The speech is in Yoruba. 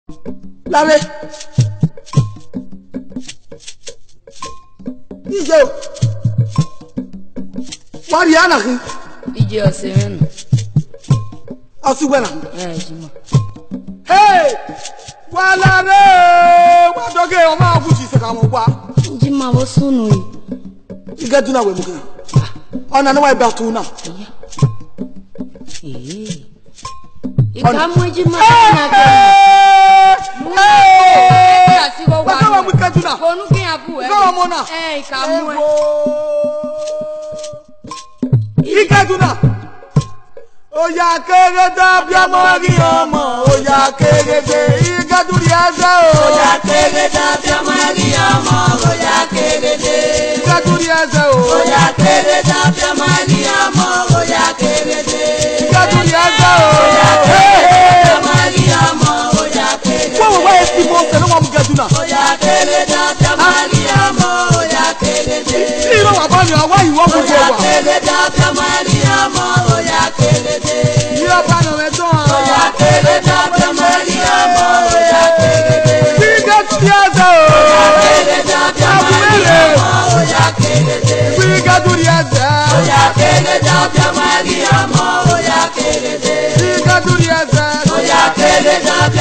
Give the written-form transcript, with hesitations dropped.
Lave. Ijo. Wari anaki. Ijo semen. Asuwena. Jima. Hey! Walare! Wadoge o ma buji se ka mo gba. Jima wo sunu yi. Iga duna we muka. Ona no wa batu na. Ika mo jima na ka. Wa muka duna. Bonu ki abu e. Go mo na. Ika mo e. Ika duna. Oya kerede biamari omo, oya kerede igaduri eze o. Oya kerede biamari omo, oya kerede igaduri eze o. Oya kerede biamari omo, oya kerede igaduri eze o. Oya kerede biamari omo, oya kerede. Wo wa esi mo se no wa mu gaduna. Oya kerede biamari omo, oya kerede. Iro wa ba ni awa iwo mu je wa. Oya kerede biamari omo, oya kerede. Iro ba no me don. Oya kerede biamari omo, oya kerede. Igaduri eze o. Oya kerede biamari omo, oya kerede. Igaduri eze. Oya kerede biamari omo, oya kerede. Igaduri eze. Oya kerede